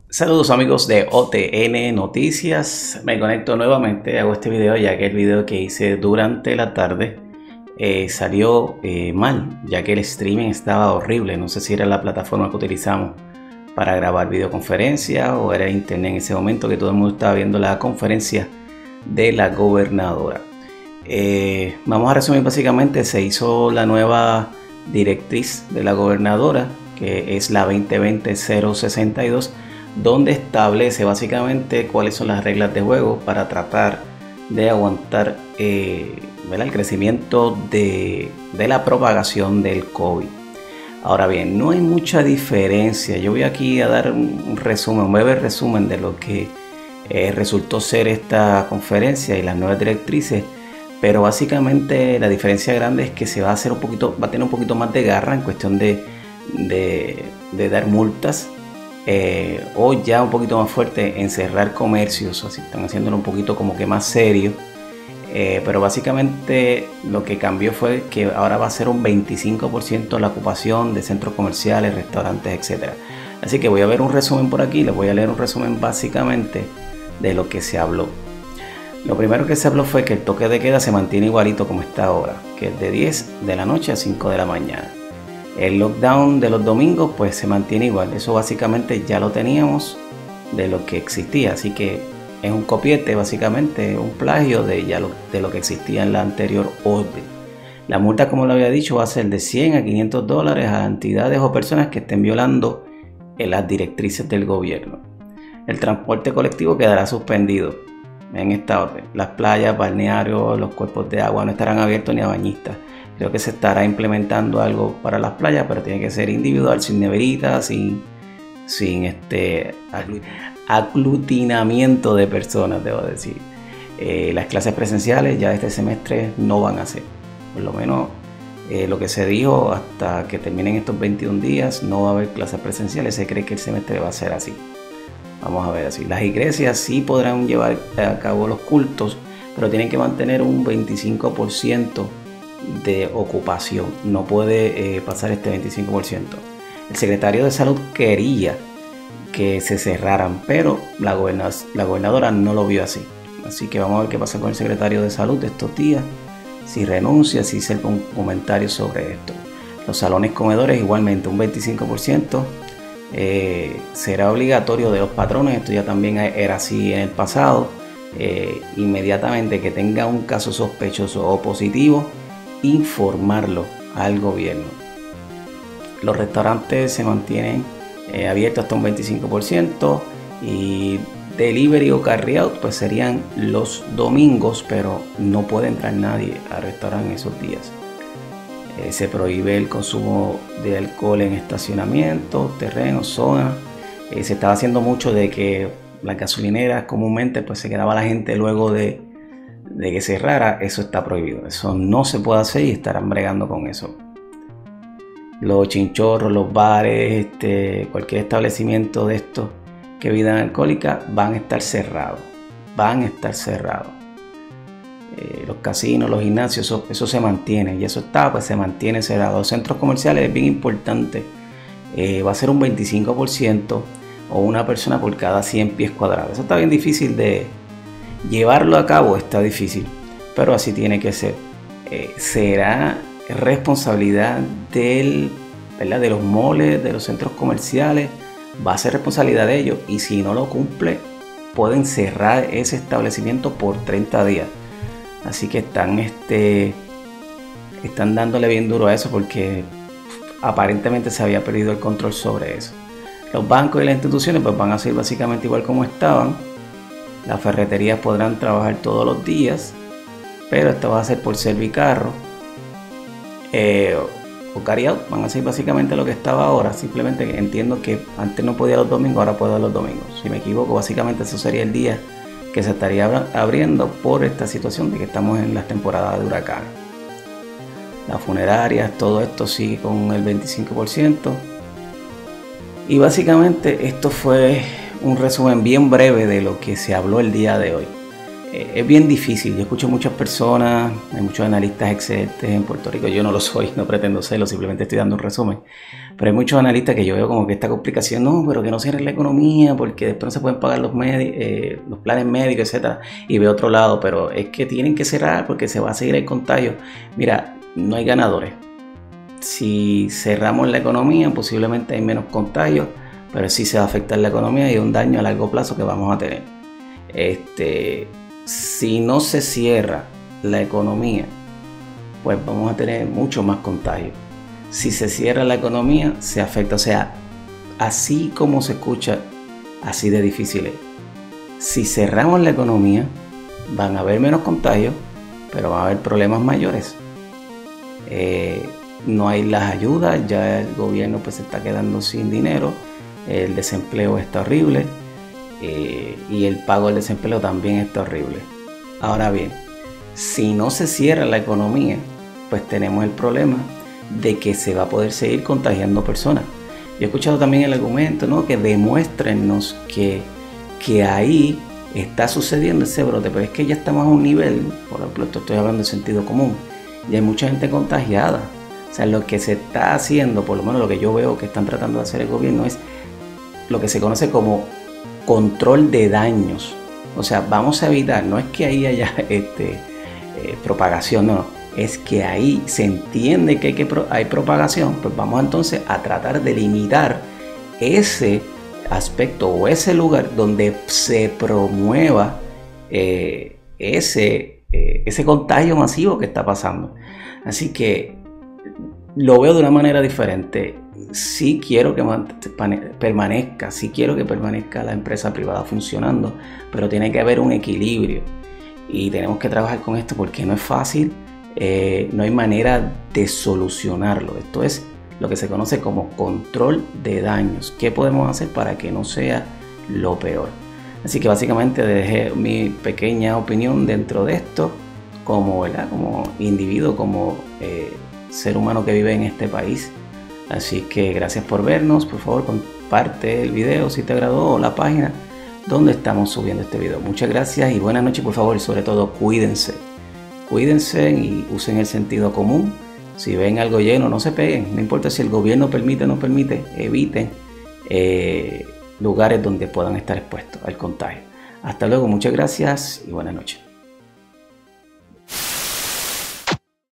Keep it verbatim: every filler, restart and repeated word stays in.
Saludos amigos de O T N Noticias, me conecto nuevamente, hago este video ya que el video que hice durante la tarde eh, salió eh, mal, ya que el streaming estaba horrible. No sé si era la plataforma que utilizamos para grabar videoconferencia o era internet en ese momento que todo el mundo estaba viendo la conferencia de la gobernadora. Eh, vamos a resumir básicamente, se hizo la nueva directriz de la gobernadora, que es la veinte veinte cero sesenta y dos, donde establece básicamente cuáles son las reglas de juego para tratar de aguantar eh, el crecimiento de, de la propagación del COVID. Ahora bien, no hay mucha diferencia. Yo voy aquí a dar un resumen, un breve resumen de lo que eh, resultó ser esta conferencia y las nuevas directrices, pero básicamente la diferencia grande es que se va a hacer un poquito, va a tener un poquito más de garra en cuestión de, de, de dar multas. Eh, o ya un poquito más fuerte en cerrar comercios, así están haciéndolo un poquito como que más serio, eh, pero básicamente lo que cambió fue que ahora va a ser un veinticinco por ciento la ocupación de centros comerciales, restaurantes, etcétera. Así que voy a ver un resumen por aquí, les voy a leer un resumen básicamente de lo que se habló. Lo primero que se habló fue que el toque de queda se mantiene igualito como está ahora, que es de diez de la noche a cinco de la mañana. El lockdown de los domingos pues se mantiene igual, eso básicamente ya lo teníamos de lo que existía, así que es un copiete, básicamente un plagio de, ya lo, de lo que existía en la anterior orden. La multa, como lo había dicho, va a ser de cien a quinientos dólares a entidades o personas que estén violando las directrices del gobierno. El transporte colectivo quedará suspendido en esta orden. Las playas, balnearios, los cuerpos de agua no estarán abiertos ni a bañistas. Creo que se estará implementando algo para las playas, pero tiene que ser individual, sin neveritas, sin, sin este aglutinamiento de personas, debo decir. Eh, las clases presenciales ya este semestre no van a ser. Por lo menos eh, lo que se dijo hasta que terminen estos veintiún días, no va a haber clases presenciales. Se cree que el semestre va a ser así. Vamos a ver así. Las iglesias sí podrán llevar a cabo los cultos, pero tienen que mantener un veinticinco por ciento de ocupación, no puede eh, pasar este veinticinco por ciento. El secretario de salud quería que se cerraran, pero la, goberna la gobernadora no lo vio así, así que vamos a ver qué pasa con el secretario de salud de estos días, si renuncia, si hace algún comentario sobre esto. Los salones comedores igualmente un veinticinco por ciento, eh, será obligatorio de los patrones, esto ya también era así en el pasado. Eh, inmediatamente que tenga un caso sospechoso o positivo, informarlo al gobierno. Los restaurantes se mantienen eh, abiertos hasta un veinticinco por ciento y delivery o carry-out pues serían los domingos, pero no puede entrar nadie al restaurante en esos días. Eh, se prohíbe el consumo de alcohol en estacionamientos, terrenos, zonas. Eh, se estaba haciendo mucho de que las gasolineras comúnmente pues se quedaba la gente luego de de que cerrara. Eso está prohibido, eso no se puede hacer y estarán bregando con eso. Los chinchorros, los bares, este, cualquier establecimiento de estos que vivan alcohólica van a estar cerrados, van a estar cerrados. Eh, los casinos, los gimnasios, eso, eso se mantiene y eso está, pues se mantiene cerrado. Los centros comerciales es bien importante, eh, va a ser un veinticinco por ciento o una persona por cada cien pies cuadrados. Eso está bien difícil de llevarlo a cabo, está difícil, pero así tiene que ser. Eh, será responsabilidad del, ¿verdad? de los moles, de los centros comerciales, va a ser responsabilidad de ellos y si no lo cumple pueden cerrar ese establecimiento por treinta días. Así que están, este, están dándole bien duro a eso porque aparentemente se había perdido el control sobre eso. Los bancos y las instituciones pues van a ser básicamente igual como estaban. Las ferreterías podrán trabajar todos los días, pero esto va a ser por Servicarro eh, o carry-out. Van a ser básicamente lo que estaba ahora. Simplemente entiendo que antes no podía los domingos, ahora puedo los domingos. Si me equivoco, básicamente eso sería el día que se estaría abriendo por esta situación de que estamos en las temporadas de huracanes. Las funerarias, todo esto sigue con el veinticinco por ciento. Y básicamente esto fue un resumen bien breve de lo que se habló el día de hoy. eh, es bien difícil. Yo escucho muchas personas, hay muchos analistas excelentes en Puerto Rico. Yo no lo soy, no pretendo serlo, simplemente estoy dando un resumen. Pero hay muchos analistas que yo veo como que esta complicación, no, pero que no cierren la economía porque después no se pueden pagar los, eh, los planes médicos, etcétera. Y veo otro lado, pero es que tienen que cerrar porque se va a seguir el contagio. Mira, no hay ganadores. Si cerramos la economía, posiblemente hay menos contagios, pero sí se va a afectar la economía y un daño a largo plazo que vamos a tener. Este, si no se cierra la economía, pues vamos a tener mucho más contagios. Si se cierra la economía, se afecta. O sea, así como se escucha, así de difícil es. Si cerramos la economía, van a haber menos contagios, pero van a haber problemas mayores. Eh, no hay las ayudas, ya el gobierno pues se está quedando sin dinero, el desempleo está horrible eh, y el pago del desempleo también está horrible. Ahora bien, si no se cierra la economía, pues tenemos el problema de que se va a poder seguir contagiando personas. Yo he escuchado también el argumento, ¿no?, que demuéstrenos que, que ahí está sucediendo ese brote, pero es que ya estamos a un nivel, por ejemplo, esto estoy hablando de sentido común, y hay mucha gente contagiada. O sea, lo que se está haciendo, por lo menos lo que yo veo que están tratando de hacer el gobierno, es lo que se conoce como control de daños. O sea, vamos a evitar, no es que ahí haya este, eh, propagación, no, es que ahí se entiende que hay, que pro, hay propagación, pues vamos entonces a tratar de limitar ese aspecto o ese lugar donde se promueva eh, ese, eh, ese contagio masivo que está pasando. Así que lo veo de una manera diferente. Sí quiero que permanezca, sí quiero que permanezca la empresa privada funcionando, pero tiene que haber un equilibrio y tenemos que trabajar con esto porque no es fácil, eh, no hay manera de solucionarlo. Esto es lo que se conoce como control de daños. ¿Qué podemos hacer para que no sea lo peor? Así que básicamente dejé mi pequeña opinión dentro de esto como, ¿verdad?, como individuo, como eh, ser humano que vive en este país. Así que gracias por vernos. Por favor, comparte el video si te agradó o la página donde estamos subiendo este video. Muchas gracias y buenas noches. Por favor, y sobre todo cuídense. Cuídense y usen el sentido común. Si ven algo lleno, no se peguen. No importa si el gobierno permite o no permite. Eviten eh, lugares donde puedan estar expuestos al contagio. Hasta luego. Muchas gracias y buenas noches.